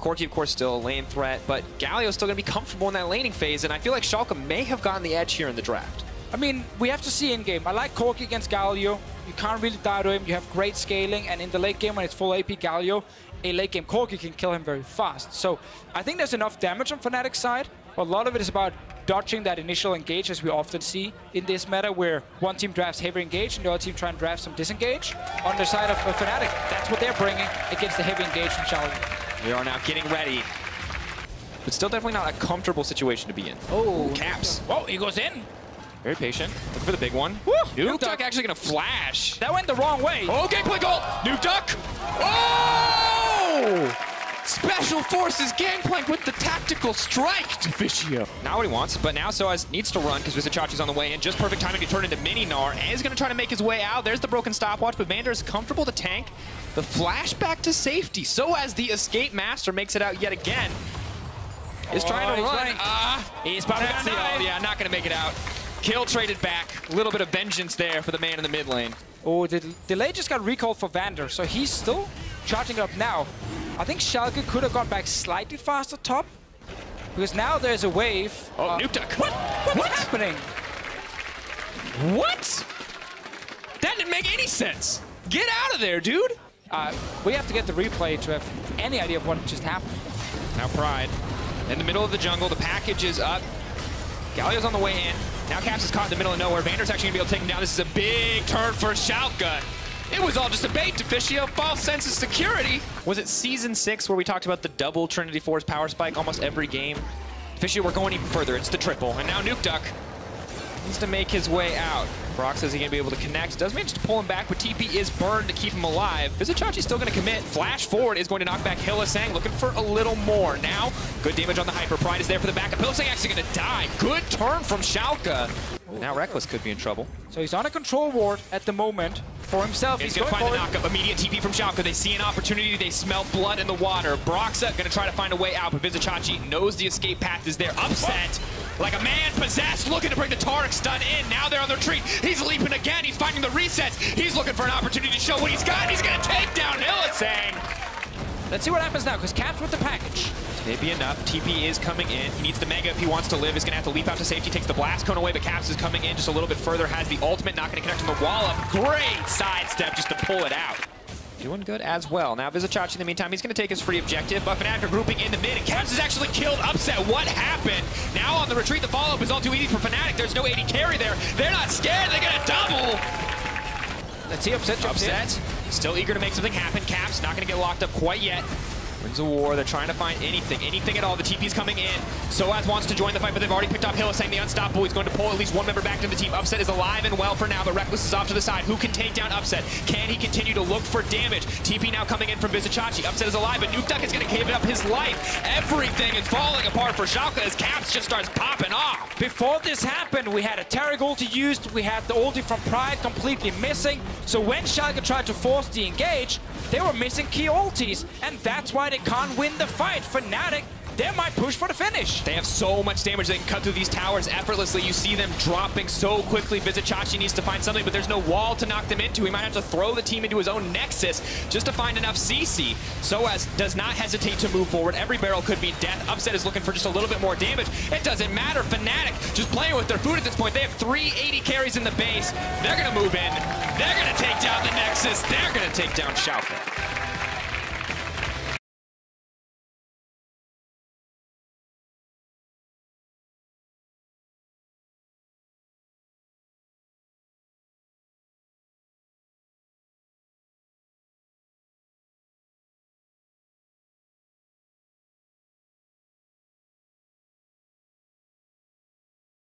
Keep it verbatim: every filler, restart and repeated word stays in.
Corki, of course, still a lane threat, but Galio's still going to be comfortable in that laning phase, and I feel like Schalke may have gotten the edge here in the draft. I mean, we have to see in-game. I like Corki against Galio. You can't really die to him. You have great scaling, and in the late game when it's full A P Galio, a late game Corki can kill him very fast. So I think there's enough damage on Fnatic's side, but a lot of it is about dodging that initial engage, as we often see in this meta, where one team drafts heavy engage and the other team try and draft some disengage. On the side of uh, Fnatic, that's what they're bringing against the heavy engage from Schalke. We are now getting ready, but still definitely not a comfortable situation to be in. Oh, Caps. Whoa, he goes in. Very patient. Looking for the big one. Woo! Nuke Duck actually going to flash. That went the wrong way. Oh, gameplay goal! Nuke Duck! Oh! Special Forces Gangplank with the tactical strike to Fischio. Not what he wants, but now Soaz needs to run because Vizicachi's on the way in. Just perfect timing to turn into Mini-Gnar. And he's going to try to make his way out. There's the broken stopwatch, but Vander is comfortable to tank. The flashback to safety. Soaz, the escape master, makes it out yet again. Is trying Oh, to he's run. running. Ah, He's about to that's the die. ult. Yeah, not going to make it out. Kill traded back. A little bit of vengeance there for the man in the mid lane. Oh, the delay just got recalled for Vander, so he's still charging up now. I think Schalke could have gone back slightly faster top, because now there's a wave. Oh, uh, Nuke Duck. What? What's What? happening? What? That didn't make any sense. Get out of there, dude. Uh, we have to get the replay to have any idea of what just happened. Now Pride in the middle of the jungle. The package is up. Galio's on the way in. Now Caps is caught in the middle of nowhere. Vander's actually going to be able to take him down. This is a big turn for Schalke. It was all just a bait to Fischio. False sense of security. Was it Season six where we talked about the double Trinity Force power spike almost every game? Fischio, we're going even further. It's the triple. And now Nuke Duck needs to make his way out. Brock says he's going to be able to connect. Does manage to pull him back, but T P is burned to keep him alive. Vizicachi's still going to commit. Flash forward is going to knock back Hylissang, looking for a little more. Now, good damage on the Hyper. Pride is there for the backup. Hylissang actually going to die. Good turn from Schalke. Now Rekkles could be in trouble. So he's on a control ward at the moment for himself. He's, He's going to going find the forward. knockup. Immediate T P from Schalke. They see an opportunity. They smell blood in the water. Broxa going to try to find a way out, but Vizicachi knows the escape path is there. Upset. Like a man possessed, looking to bring the Taric stun in. Now they're on the retreat. He's leaping again. He's finding the resets. He's looking for an opportunity to show what he's got. He's going to take down Hylissang. Let's see what happens now, because Caps with the package. Maybe enough. T P is coming in. He needs the Mega if he wants to live. He's going to have to leap out to safety. Takes the Blast Cone away, but Caps is coming in just a little bit further. Has the ultimate. Not going to connect on the wall up. Great sidestep just to pull it out. Doing good as well. Now Vizicachi in the meantime, he's going to take his free objective. But Fnatic are grouping in the mid, and Caps is actually killed. Upset. What happened? Now on the retreat, the follow-up is all too easy for Fnatic. There's no A D carry there. They're not scared. They get a double. Let's see, Upset jumps Upset. in. Still eager to make something happen. Caps not going to get locked up quite yet. Wins a war. They're trying to find anything, anything at all. The T P's coming in. Soaz wants to join the fight, but they've already picked up Hylissang, the unstoppable. He's going to pull at least one member back to the team. Upset is alive and well for now, but Rekkles is off to the side. Who can take down Upset? Can he continue to look for damage? T P now coming in from Vizicachi. Upset is alive, but Nuke Duck is going to give up his life. Everything is falling apart for Schalke as Caps just starts popping off. Before this happened, we had a Taric ulti used. We had the ulti from Pride completely missing. So when Schalke tried to force the engage, they were missing key ultis, and that's why they can't win the fight. Fnatic, they might push for the finish. They have so much damage. They can cut through these towers effortlessly. You see them dropping so quickly. Vizicachi needs to find something, but there's no wall to knock them into. He might have to throw the team into his own Nexus just to find enough C C. Soaz does not hesitate to move forward. Every barrel could be death. Upset is looking for just a little bit more damage. It doesn't matter. Fnatic just playing with their food at this point. They have three eighty carries in the base. They're going to move in. They're going to take down the Nexus. They're going to take down Schalke.